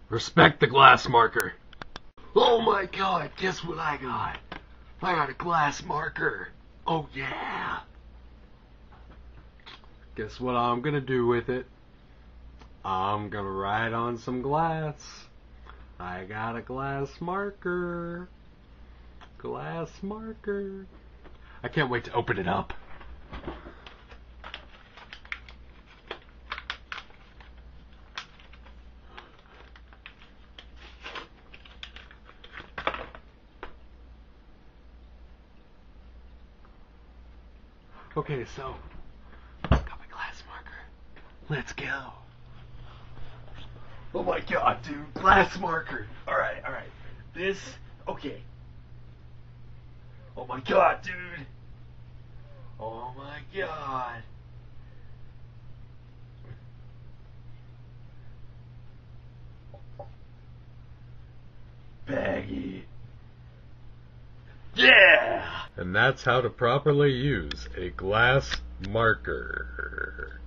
Respect the glass marker. Oh my god, guess what I got? I got a glass marker. Oh yeah. Guess what I'm gonna do with it? I'm gonna write on some glass. I got a glass marker. Glass marker. I can't wait to open it up. Okay, so got my glass marker. Let's go. Oh my god, dude, glass marker. Alright. This, okay. Oh my god, dude. Oh my god. Baggy. Yeah! And that's how to properly use a glass marker.